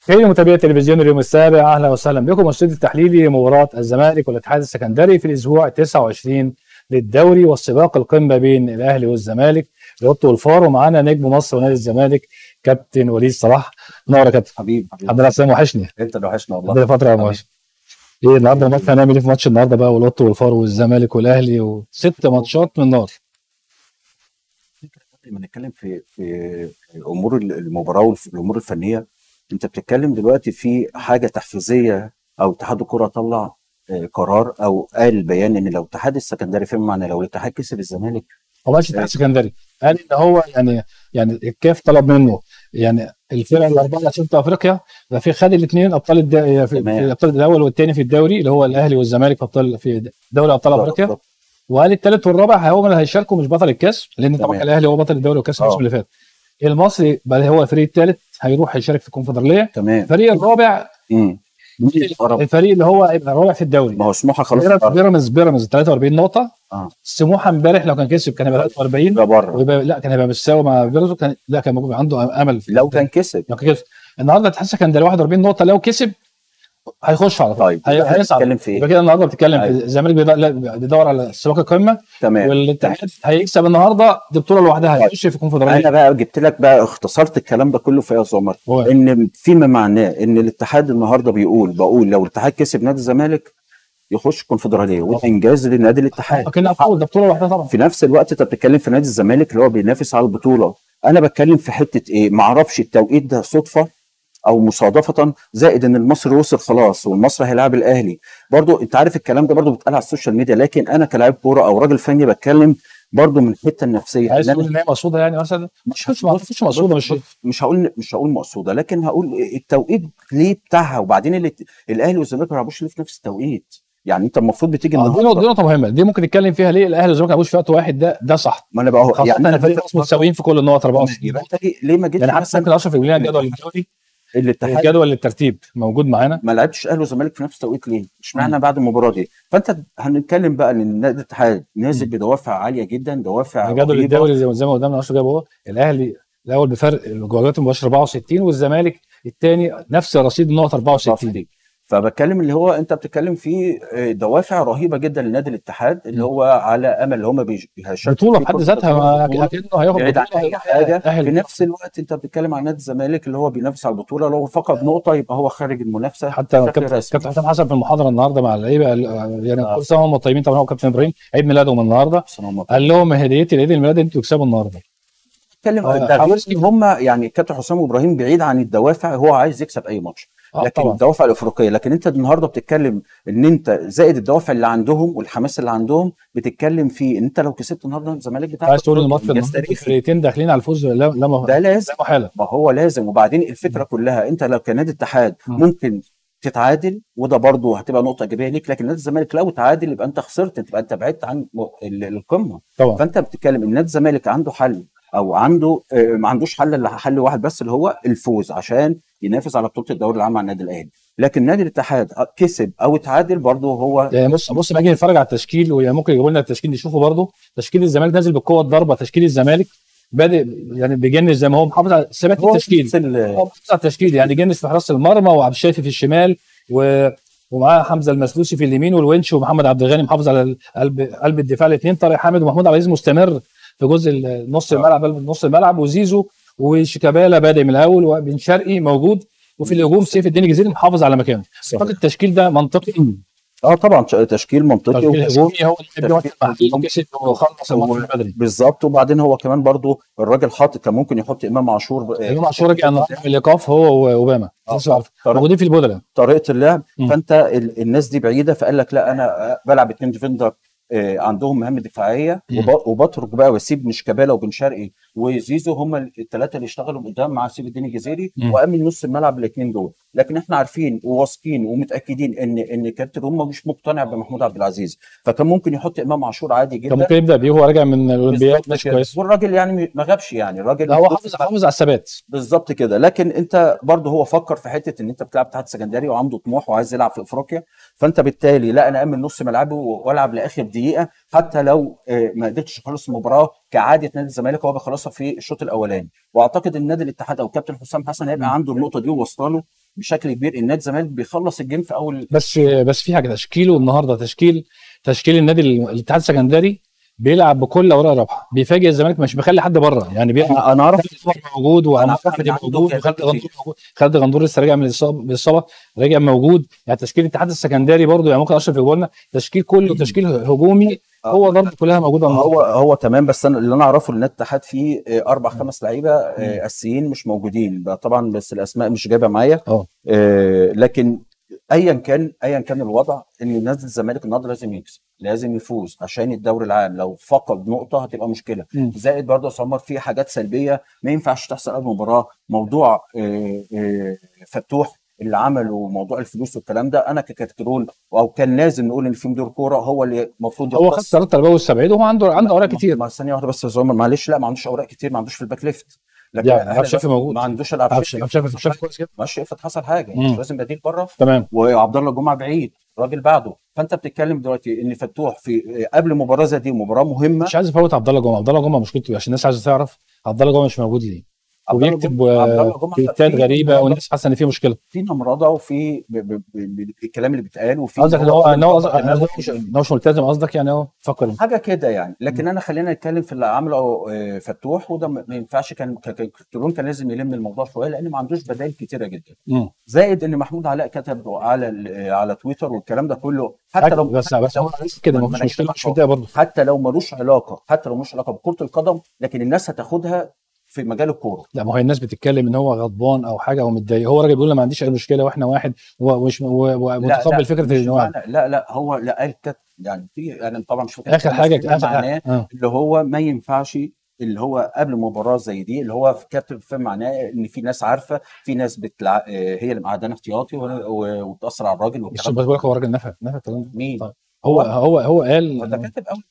خير متابعي تلفزيون اليوم السابع، اهلا وسهلا بكم. الاستوديو التحليلي لمباراه الزمالك والاتحاد السكندري في الاسبوع 29 للدوري والسباق القمه بين الاهلي والزمالك القط والفار، ومعانا نجم مصر ونادي الزمالك كابتن وليد صلاح. نور يا كابتن. حبيبي الحمد لله سلام، وحشني. انت اللي وحشنا والله. ده فتره يا مواشي. ايه النهارده الماتش هنعمل ايه في ماتش النهارده بقى، والقط والفار والزمالك والاهلي وست ماتشات من نار. لما نتكلم في امور المباراه والامور الفنيه، انت بتتكلم دلوقتي في حاجه تحفيزيه، او اتحاد الكره طلع قرار او قال بيان ان لو الاتحاد السكندري، فيما معنى لو الاتحاد كسب الزمالك، هو ماشي الاتحاد السكندري قال ان هو يعني الكاف طلب منه يعني الفرق الاربعه اللي هتشوف افريقيا يبقى في خد الاثنين ابطال في ابطال الاول والثاني في الدوري اللي هو الاهلي والزمالك ابطال في دوري ابطال افريقيا، وقال الثالث والرابع هم اللي هيشاركوا مش بطل الكاس، لان طبعا الاهلي هو بطل الدوري والكاس الموسم اللي فات. المصري بقى هو الفريق الثالث هيروح يشارك في الكونفدراليه. الفريق الرابع الفريق اللي هو هيبقى الرابع في الدوري. ما هو سموحه خلاص. بيراميدز 43 نقطه. سموحه امبارح لو كان كسب كان هيبقى 43 بره. لا كان هيبقى متساوي مع بيراميدز، كان عنده امل لو كان كسب. النهارده الاتحاد السكندري 41 نقطه، لو كسب هيخش على طول. طيب هيصعد. يبقى كده النهارده بتتكلم في الزمالك بيدور على سباق القمه. تمام. والاتحاد هيكسب النهارده، دي بطوله لوحدها هيخش في الكونفدراليه. انا بقى جبت لك بقى اختصرت الكلام ده كله في يا زمر، ان فيما معناه ان الاتحاد النهارده بقول لو الاتحاد كسب نادي الزمالك يخش الكونفدراليه، وانجاز لنادي الاتحاد. لكن ده بطوله لوحدها طبعا. في نفس الوقت انت بتتكلم في نادي الزمالك اللي هو بينافس على البطوله. انا بتكلم في حته ايه، ما اعرفش التوقيت ده صدفه او مصادفه، زائد ان المصري وصل خلاص والمصري هيلاعب الاهلي. برضو انت عارف الكلام ده برضو بيتقال على السوشيال ميديا، لكن انا كلاعب كوره او راجل فني بتكلم برضو من الحته النفسيه. عايز تقول ان هي مقصوده يعني مثلا؟ مش مقصوده. مش هقول مقصوده، لكن هقول التوقيت ليه بتاعها. وبعدين الاهلي والزمالك ما بيلعبوش ليه في نفس التوقيت؟ يعني انت المفروض بتيجي النهارده. دي نقطه مهمه، دي ممكن نتكلم فيها. ليه الاهلي والزمالك ما بيلعبوش في وقت واحد؟ ده صح. ما انا بقى يعني الفريق متساويين في كل النقط 64. ليه ما جيتش يعني حتى ممكن اشرف يقول لنا جدول الدوري، الجدول الترتيب موجود معانا. ما لعبتش اهلي وزمالك في نفس التوقيت ليه؟ اشمعنى بعد المباراه دي؟ فانت هنتكلم بقى ان نادي الاتحاد نازل بدوافع عاليه جدا، دوافع جدول الدوري زي ما قدامنا اشرف جابه. هو الاهلي الاول بفرق الجولات المباشره 64، والزمالك الثاني نفس رصيد النقط 64. فبتكلم اللي هو انت بتتكلم فيه دوافع رهيبه جدا لنادي الاتحاد، اللي هو على امل اللي هم بطوله بحد ذاتها اكنه هياخد بطوله حاجه. في نفس الوقت انت بتتكلم عن نادي الزمالك اللي هو بينافس على البطوله، لو فقد نقطه يبقى هو خارج المنافسه. حتى كابتن حسام حسن في المحاضره النهارده مع اللعيبه يعني كل سنه هم طيبين. طبعا هو كابتن ابراهيم عيد ميلادهم النهارده، قال لهم هديتي لعيد الميلاد انتوا تكسبوا النهارده. هم يعني كابتن حسام وابراهيم بعيد عن الدوافع، هو عايز يكسب اي ماتش، لكن طبعا الدوافع الافريقيه. لكن انت النهارده بتتكلم ان انت زائد الدوافع اللي عندهم والحماس اللي عندهم، بتتكلم في ان انت لو كسبت النهارده الزمالك بتاعك. عايز تقول الماتش الفريقين داخلين على الفوز؟ ده لازم، ما هو لازم. وبعدين الفكره كلها انت لو كنادي اتحاد ممكن تتعادل، وده برضه هتبقى نقطه ايجابيه ليك، لكن نادي الزمالك لو تعادل يبقى انت خسرت، تبقى انت بعدت عن القمه طبعا. فانت بتتكلم ان نادي الزمالك عنده حل، او عنده ما عندوش حل الا حل واحد بس، اللي هو الفوز عشان ينافس على بطوله الدوري العام مع النادي الاهلي. لكن نادي الاتحاد كسب او اتعادل برضه هو يعني بص باجي نتفرج على التشكيل، وممكن يجيبوا لنا التشكيل نشوفه برضه. تشكيل الزمالك نازل بالقوه الضربه. تشكيل الزمالك بادئ يعني بيجنس زي ما هو محافظ على ثبات التشكيل، محافظ على التشكيل، يعني جنس في حراسه المرمى وعبد الشافي في الشمال ومعاه حمزه المسلوسي في اليمين، والونش ومحمد عبد الغني محافظ على قلب الدفاع الاثنين. طارق حامد ومحمود عبد العزيز مستمر في جزء نص الملعب، نص الملعب، وزيزو وشيكابالا بادئ من الاول، وبن شرقي موجود، وفي الهجوم سيف الدين الجزيري محافظ على مكانه. اعتقد التشكيل ده منطقي. طبعا تشكيل منطقي وهجومي هو اللي كسب وخلص الماتش بدري بالظبط. وبعدين هو كمان برضو الراجل حاطط، كان ممكن يحط امام عاشور. امام عاشور رجع من الايقاف هو واوباما موجودين في البودلة طريقه اللعب. فانت الناس دي بعيده، فقال لك لا انا بلعب 2 ديفندر عندهم مهام دفاعيه، وبترك بقى واسيب شيكابالا وبن شرقي وزيزو هم الثلاثه اللي اشتغلوا قدام مع سيف الدين الجزيري، وامن نص الملعب الاثنين دول. لكن احنا عارفين وواثقين ومتاكدين ان كابتن هم مش مقتنع بمحمود عبد العزيز، فكان ممكن يحط امام عاشور عادي جدا. كان ممكن يبدا بيه، هو راجع من الاولمبياد ماشي كويس، والراجل يعني ما غابش، يعني الراجل هو حافظ على الثبات بالظبط كده. لكن انت برضه هو فكر في حته ان انت بتلعب اتحاد سكندري وعنده طموح وعايز يلعب في افريقيا، فانت بالتالي لا انا امن نص ملعبي والعب لاخر دقيقه، حتى لو ما قدرتش اخلص المباراه كعاده نادي الزمالك هو بيخلصها في الشوط الاولاني. واعتقد ان نادي الاتحاد او كابتن حسام حسن هيبقى عنده النقطه دي ووصله له، بشكل كبير النادي الزمالك بيخلص الجيم في اول. بس في حاجه، تشكيله النهارده تشكيل النادي الاتحاد السكندري بيلعب بكل اوراق رابحه، بيفاجئ الزمالك، مش بيخلي حد بره يعني. انا اعرف موجود، وعمار موجود، وخالد غندور موجود. خالد غندور لسه راجع من الاصابه، راجع موجود. يعني تشكيل الاتحاد السكندري برضو يعني ممكن اشرف يقول لنا تشكيل كله تشكيل هجومي، هو ضرب كلها موجوده. هو تمام، بس انا اللي انا اعرفه ان الاتحاد فيه 4-5 لعيبه اساسيين مش موجودين طبعا، بس الاسماء مش جايبه معايا. لكن ايا كان الوضع، ان نادي الزمالك النهارده لازم يكسب، لازم يفوز عشان الدوري العام. لو فقد نقطه هتبقى مشكله. زائد برضه يا عمر في حاجات سلبيه ما ينفعش تحصل قبل المباراه. موضوع فتوح اللي عمله، موضوع الفلوس والكلام ده، انا ككترون او كان لازم نقول ان في مدير كوره هو اللي المفروض هو خد قرار تربوي والسبعيد، وهو عنده اوراق كتير. ثانيه واحده بس يا عمر، معلش، لا ما عندوش اوراق كتير، ما عندوش في الباك ليفت. لكن عبد الشافي موجود، ما عندوش العب شافي كويس جدا، ماشي. افرض حصل حاجه مش لازم بديل بره، تمام. وعبد الله جمعه بعيد، راجل بعده. فانت بتتكلم دلوقتي ان فتوح في قبل مباراه زي دي، مباراه مهمه. مش عايز افوت عبد الله جمعه مشكلته عشان الناس عايزه تعرف عبد الله جمعه مش موجود ليه، وبيكتب تويتات غريبه والناس حاسه ان في مشكله، في نمرضه، وفي الكلام اللي بيتقال، وفي قصدك ان هو مش ملتزم، قصدك يعني هو فكر حاجه كده يعني. لكن انا خلينا نتكلم في اللي عمله فتوح، وده ما ينفعش. كان لازم يلم الموضوع شويه، لان ما عندوش بدائل كتيره جدا. زائد ان محمود علاء كتب على تويتر والكلام ده كله، حتى لو بس هو كده مفيش مشكله، مش متضايق برضه، حتى لو ملوش علاقه بكره القدم، لكن الناس هتاخدها في مجال الكوره. لا، ما هو الناس بتتكلم ان هو غضبان او حاجه او متضايق، هو راجل بيقول ما عنديش اي مشكله واحنا واحد، ومش ومتقبل فكره ان هو هو قال يعني في، انا طبعا مش فاكر اخر حاجه معناه اللي هو ما ينفعش، اللي هو قبل مباراه زي دي، اللي هو كاتب في معناه ان في ناس عارفه، في ناس هي اللي معدنه احتياطي وبتاثر على الراجل والكلام ده. بس بقول لك هو راجل نفى الكلام ده. مين؟ طيب هو قال ده كاتب قوي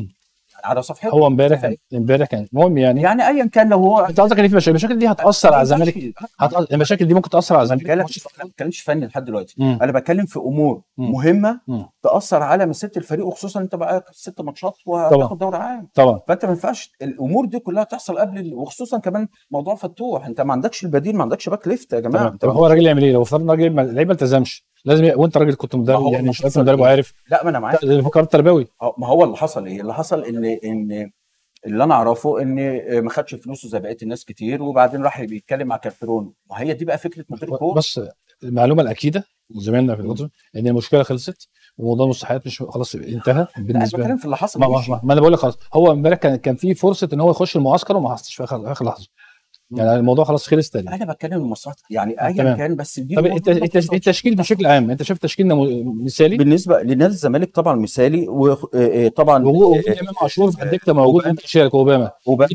على صفحته. هو امبارح كان المهم يعني ايا كان، لو هو انت قصدك ان في المشاكل دي هتاثر على الزمالك، المشاكل دي ممكن تاثر على الزمالك. انا ما بتكلمش فني لحد دلوقتي، انا بتكلم في امور مهمه تاثر على مسيره الفريق، وخصوصا انت بقى 6 ماتشات وهتاخد دوري عام طبعا. فانت ما ينفعش الامور دي كلها تحصل قبل، وخصوصا كمان موضوع فتوح، انت ما عندكش البديل، ما عندكش باك ليفت يا جماعه. طب هو الراجل يعمل ايه لو افترضنا راجل اللعيبه ما التزمش؟ لازم وانت راجل كنت مدرب يعني، مش مدرب وعارف. لا ما انا معاك، فكر تربوي. ما هو اللي حصل ايه؟ اللي حصل ان اللي انا اعرفه ان ما خدش فلوسه زي بقيه الناس كتير، وبعدين راح بيتكلم مع كارترون، وهي دي بقى فكره مدير الكوره. بس المعلومه الاكيده زميلنا في القطر ان المشكله خلصت، وموضوع المستحقات مش خلاص انتهى بالنسبه لي. في اللي حصل ما انا بقول لك خلاص، هو امبارح كان في فرصه ان هو يخش المعسكر وما حصلش في اخر لحظه، يعني الموضوع خلاص خلص تاني. انا بتكلم المصلحه يعني ايا كان، بس دي طب التشكيل بشكل عام، انت شايف تشكيلنا مثالي بالنسبه لنادي الزمالك؟ طبعا مثالي، وطبعا وجود امام عاشور في الدكه موجود، انت شارك اوباما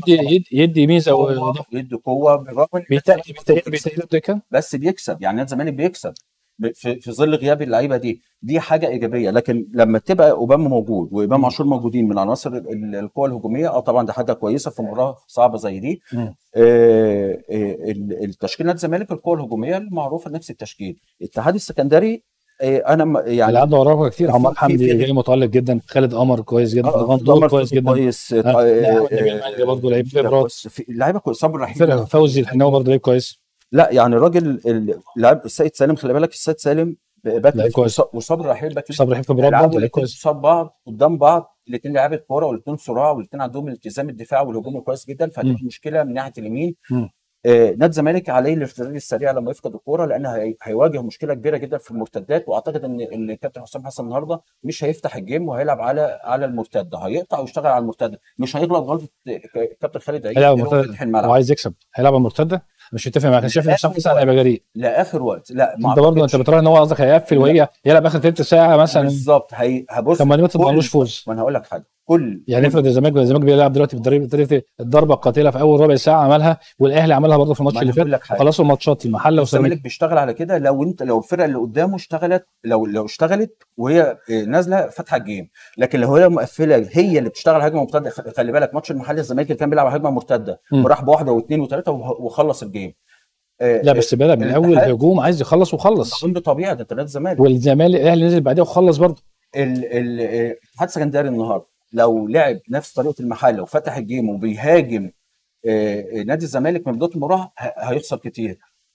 يدي ميزه يدي قوه، بالرغم بيتقل الدكه بس بيكسب. يعني نادي الزمالك بيكسب في ظل غياب اللعيبه دي حاجه ايجابيه. لكن لما تبقى اوباما موجود وامام عاشور موجودين من عناصر القوه الهجوميه، طبعا ده حاجه كويسه في مباراه صعبه زي دي. التشكيل نادي الزمالك القوه الهجوميه المعروفه نفس التشكيل. الاتحاد السكندري انا يعني اللي عنده وراه كتير، عمر حمدي جاي متالق جدا، خالد قمر كويس جدا، غندور كويس جدا، برضه لعيب خبرات، لعيبه كويس، صبري رحيل، فوزي الحناوي برضه لعيب كويس. لا يعني الراجل لاعب السيد سالم، خلي بالك السيد سالم باك كويس، وصبري رحيل باك، صبري رحيل خبرات برضه لعيب كويس، قصاد بعض قدام بعض، الاثنين لعيبه كوره، والاثنين صراع، والاثنين عندهم التزام الدفاع والهجوم كويس جدا. فدي مشكله من ناحيه اليمين. نادي الزمالك عليه الارتداد السريع لما يفقد الكوره، لان هيواجه مشكله كبيره جدا في المرتدات. واعتقد ان الكابتن حسام حسن النهارده مش هيفتح الجيم وهيلعب على المرتده، هيقطع ويشتغل على المرتده، مش هيغلط غلطه كابتن خالد عيد اللي هو فتح الملعب وعايز يكسب، هيلعب على المرتده. مش متفق معاك، شايف ان حسام حسن هيبقى جريء لاخر وقت. لا انت برضه انت بتراهن ان هو قصدك هيقفل وهي يلعب اخر ثلث ساعه مثلا بالظبط. هبص طب ما تضمنلوش فوز. ما انا هقول لك حاجه، يعني افرض الزمالك بيلعب دلوقتي بطريقه الضربه القاتله في اول ربع ساعه عملها، والاهلي عملها برضه في الماتش اللي فات، خلصوا الماتشات المحله والزمالك بيشتغل على كده. لو الفرقه اللي قدامه اشتغلت، لو اشتغلت وهي نازله فاتحه الجيم، لكن لو هي مقفله هي اللي بتشتغل هجمه مرتده. خلي بالك ماتش المحله الزمالك اللي كان بيلعب هجمه مرتده وراح بواحده واثنين وثلاثه وخلص الجيم. لا بس بدا من اول هجوم عايز يخلص وخلص، ده طبيعي، ده نادي الزمالك. والزمالك الاهلي نزل بعدها وخلص برضه. الاتحاد السكندري النهارده لو لعب نفس طريقه المحله وفتح الجيم وبيهاجم نادي الزمالك من بدايه المباراه هيخسر كتير.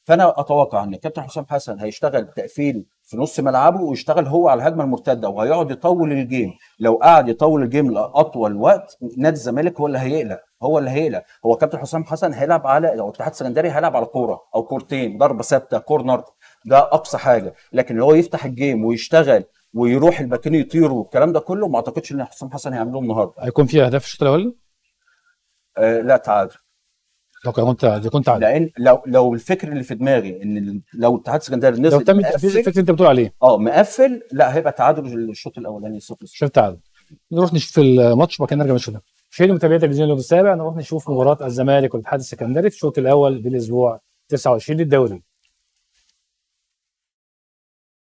فانا اتوقع ان كابتن حسام حسن هيشتغل تقفيل في نص ملعبه، ويشتغل هو على الهجمه المرتده، وهيقعد يطول الجيم. لو قعد يطول الجيم لاطول وقت، نادي الزمالك هو اللي هيقلق، هو كابتن حسام حسن هيلعب على، او الاتحاد السكندري هيلعب على كوره او كورتين، ضربه ثابته، كورنر، ده اقصى حاجه. لكن هو يفتح الجيم ويشتغل ويروح الباكين يطيروا والكلام ده كله، ما اعتقدش ان حسام حسن هيعمله النهارده. هيكون في اهداف في الشوط الاول؟ لا، تعادل. كنت عادل. لان لو الفكر اللي في دماغي ان لو الاتحاد السكندري نزل لو تم تنفيذ الفكر اللي انت بتقول عليه مقفل، لا هيبقى تعادل الشوط الاولاني 0-0. شوف تعادل. نروح نشوف الماتش وبعد كده نرجع نشوفه. مشاهدي متابعي تلفزيون اليوم السابع، نروح نشوف مباراه الزمالك والاتحاد السكندري في الشوط الاول بالاسبوع 29 للدوري.